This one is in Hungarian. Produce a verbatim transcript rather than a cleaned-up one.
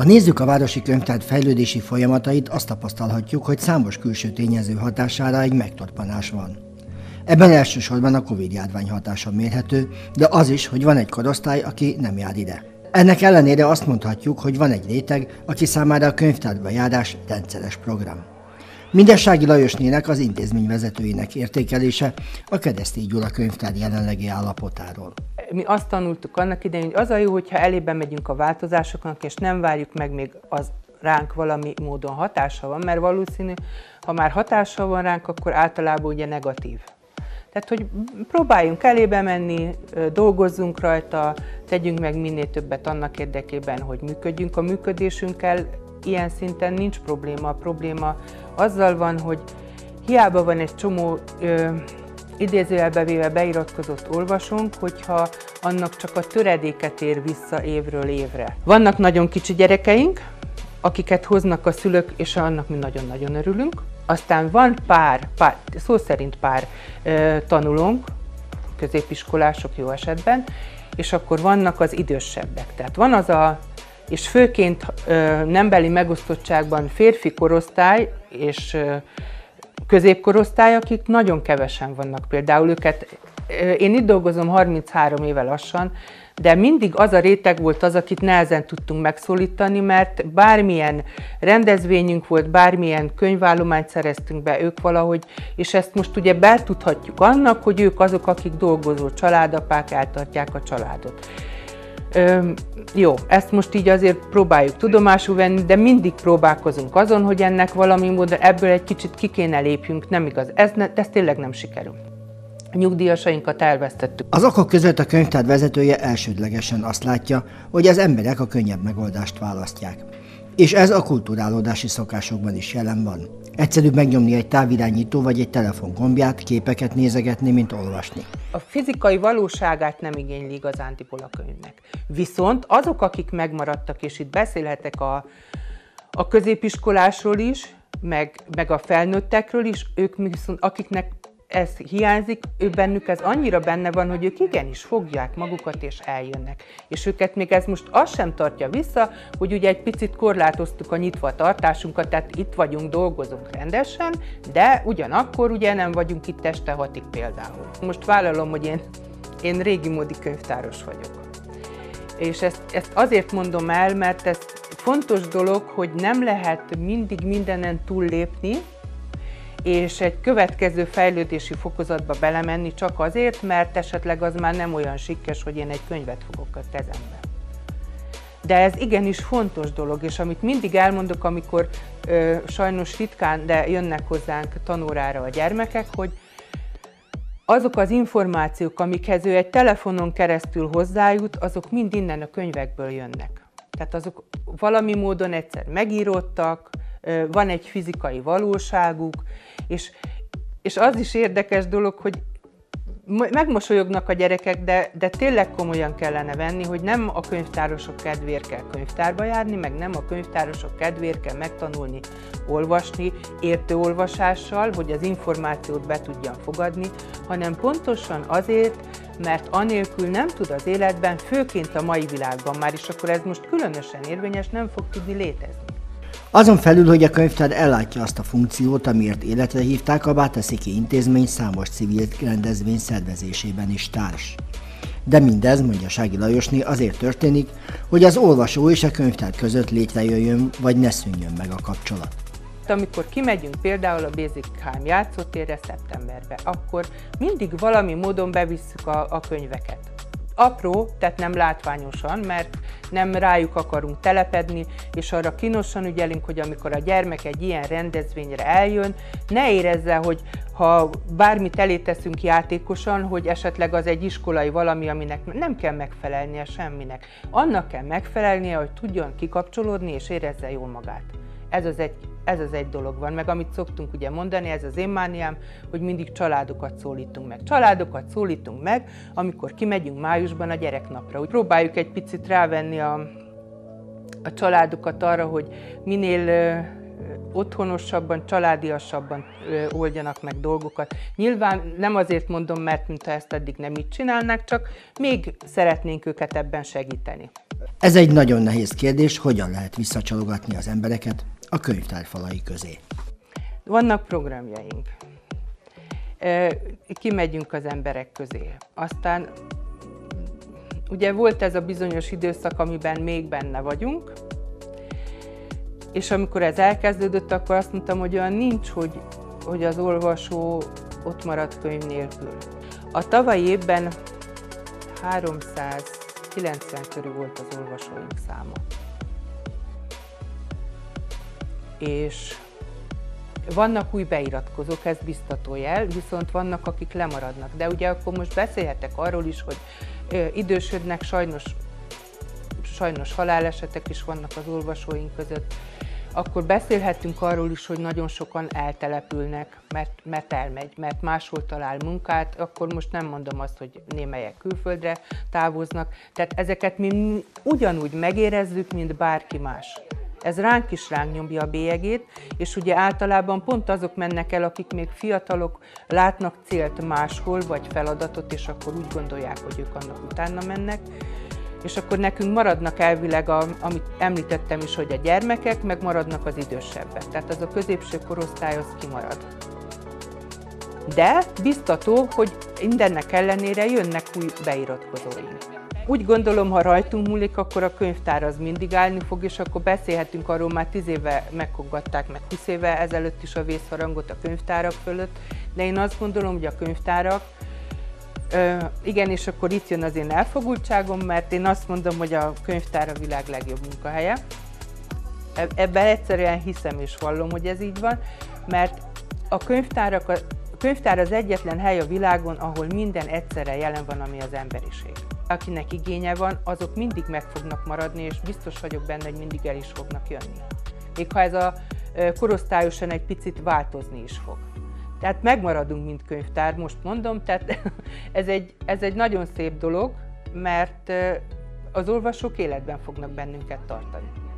Ha nézzük a városi könyvtár fejlődési folyamatait, azt tapasztalhatjuk, hogy számos külső tényező hatására egy megtorpanás van. Ebben elsősorban a Covid-járvány hatása mérhető, de az is, hogy van egy korosztály, aki nem jár ide. Ennek ellenére azt mondhatjuk, hogy van egy réteg, aki számára a könyvtárba járás rendszeres program. Mindessági Lajosnének, az intézmény vezetőinek értékelése a Keresztély Gyula könyvtár jelenlegi állapotáról. Mi azt tanultuk annak idején, hogy az a jó, hogyha elébe megyünk a változásoknak, és nem várjuk meg, még az ránk valami módon hatása van, mert valószínű, ha már hatása van ránk, akkor általában ugye negatív. Tehát, hogy próbáljunk elébe menni, dolgozzunk rajta, tegyünk meg minél többet annak érdekében, hogy működjünk. A működésünkkel ilyen szinten nincs probléma. A probléma azzal van, hogy hiába van egy csomó ö, idézőjelbe véve beiratkozott olvasónk, hogyha annak csak a töredéket ér vissza évről évre. Vannak nagyon kicsi gyerekeink, akiket hoznak a szülők, és annak mi nagyon-nagyon örülünk. Aztán van pár, pár szó szerint pár ö, tanulónk, középiskolások jó esetben, és akkor vannak az idősebbek. Tehát van az a, és főként ö, nembeli megosztottságban férfi korosztály és ö, középkorosztály, akik nagyon kevesen vannak. Például őket, ö, én itt dolgozom harminchárom éve lassan, de mindig az a réteg volt az, akit nehezen tudtunk megszólítani, mert bármilyen rendezvényünk volt, bármilyen könyvállományt szereztünk be, ők valahogy, és ezt most ugye betudhatjuk annak, hogy ők azok, akik dolgozó családapák, eltartják a családot. Ö, jó, ezt most így azért próbáljuk tudomásul venni, de mindig próbálkozunk azon, hogy ennek valami módon ebből egy kicsit ki kéne lépjünk, nem igaz, ez, ne, ez tényleg nem sikerül. A nyugdíjasainkat elvesztettük. Az okok között a könyvtár vezetője elsődlegesen azt látja, hogy az emberek a könnyebb megoldást választják. És ez a kulturálódási szokásokban is jelen van. Egyszerűbb megnyomni egy távirányító vagy egy telefon gombját, képeket nézegetni, mint olvasni. A fizikai valóságát nem igényli igazándiból a könyvnek. Viszont azok, akik megmaradtak, és itt beszélhetek a, a középiskolásról is, meg, meg a felnőttekről is, ők viszont akiknek ez hiányzik, ő bennük ez annyira benne van, hogy ők igenis fogják magukat és eljönnek. És őket még ez most azt sem tartja vissza, hogy ugye egy picit korlátoztuk a nyitva tartásunkat, tehát itt vagyunk, dolgozunk rendesen, de ugyanakkor ugye nem vagyunk itt este hatig például. Most vállalom, hogy én, én régi módi könyvtáros vagyok. És ezt, ezt azért mondom el, mert ez fontos dolog, hogy nem lehet mindig mindenen túllépni, és egy következő fejlődési fokozatba belemenni csak azért, mert esetleg az már nem olyan sikkes, hogy én egy könyvet fogok a kezembe. De ez igenis fontos dolog, és amit mindig elmondok, amikor ö, sajnos ritkán, de jönnek hozzánk tanórára a gyermekek, hogy azok az információk, amikhez ő egy telefonon keresztül hozzájut, azok mind innen a könyvekből jönnek. Tehát azok valami módon egyszer megíródtak, van egy fizikai valóságuk, és, és az is érdekes dolog, hogy megmosolyognak a gyerekek, de, de tényleg komolyan kellene venni, hogy nem a könyvtárosok kedvéért kell könyvtárba járni, meg nem a könyvtárosok kedvéért kell megtanulni olvasni, értő olvasással, hogy az információt be tudjam fogadni, hanem pontosan azért, mert anélkül nem tud az életben, főként a mai világban már, és akkor ez most különösen érvényes, nem fog tudni létezni. Azon felül, hogy a könyvtár ellátja azt a funkciót, amiért életre hívták, a Bátaszéki Intézmény számos civil rendezvény szervezésében is társ. De mindez, mondja Sági Lajosné, azért történik, hogy az olvasó és a könyvtár között létrejöjjön, vagy ne szűnjön meg a kapcsolat. Amikor kimegyünk például a Bézikheim játszótérre szeptemberbe, akkor mindig valami módon bevisszük a, a könyveket. Apró, tehát nem látványosan, mert nem rájuk akarunk telepedni, és arra kínosan ügyelünk, hogy amikor a gyermek egy ilyen rendezvényre eljön, ne érezze, hogy ha bármit elé teszünk játékosan, hogy esetleg az egy iskolai valami, aminek nem kell megfelelnie semminek. Annak kell megfelelnie, hogy tudjon kikapcsolódni és érezze jól magát. Ez az egy, ez az egy dolog van, meg amit szoktunk ugye mondani, ez az én mániám, hogy mindig családokat szólítunk meg. Családokat szólítunk meg, amikor kimegyünk májusban a gyereknapra. Úgy próbáljuk egy picit rávenni a, a családokat arra, hogy minél ö, otthonosabban, családiasabban ö, oldjanak meg dolgokat. Nyilván nem azért mondom, mert mintha ezt eddig nem így csinálnák, csak még szeretnénk őket ebben segíteni. Ez egy nagyon nehéz kérdés, hogyan lehet visszacsalogatni az embereket a könyvtár falai közé. Vannak programjaink. Kimegyünk az emberek közé. Aztán ugye volt ez a bizonyos időszak, amiben még benne vagyunk, és amikor ez elkezdődött, akkor azt mondtam, hogy olyan nincs, hogy, hogy az olvasó ott maradt könyv nélkül. A tavalyi évben háromszázkilencven körül volt az olvasóink száma. És vannak új beiratkozók, ez biztató jel, viszont vannak, akik lemaradnak. De ugye akkor most beszélhetek arról is, hogy ö, idősödnek, sajnos, sajnos halálesetek is vannak az olvasóink között. Akkor beszélhetünk arról is, hogy nagyon sokan eltelepülnek, mert, mert elmegy, mert máshol talál munkát, akkor most nem mondom azt, hogy némelyek külföldre távoznak. Tehát ezeket mi ugyanúgy megérezzük, mint bárki más. Ez ránk is ránk nyomja a bélyegét, és ugye általában pont azok mennek el, akik még fiatalok, látnak célt máshol, vagy feladatot, és akkor úgy gondolják, hogy ők annak utána mennek. És akkor nekünk maradnak elvileg, a, amit említettem is, hogy a gyermekek, meg maradnak az idősebbek. Tehát az a középső korosztály az kimarad. De biztató, hogy mindennek ellenére jönnek új beiratkozóink. Úgy gondolom, ha rajtunk múlik, akkor a könyvtár az mindig állni fog, és akkor beszélhetünk arról, már tíz éve megkongatták meg húsz éve ezelőtt is a vészharangot a könyvtárak fölött, de én azt gondolom, hogy a könyvtárak, ö, igen, és akkor itt jön az én elfogultságom, mert én azt mondom, hogy a könyvtár a világ legjobb munkahelye. Ebben egyszerűen hiszem és vallom, hogy ez így van, mert a könyvtárak, a könyvtár az egyetlen hely a világon, ahol minden egyszerre jelen van, ami az emberiség. Akinek igénye van, azok mindig meg fognak maradni, és biztos vagyok benne, hogy mindig el is fognak jönni. Még ha ez a korosztályosan egy picit változni is fog. Tehát megmaradunk, mint könyvtár, most mondom, tehát ez egy, ez egy nagyon szép dolog, mert az olvasók életben fognak bennünket tartani.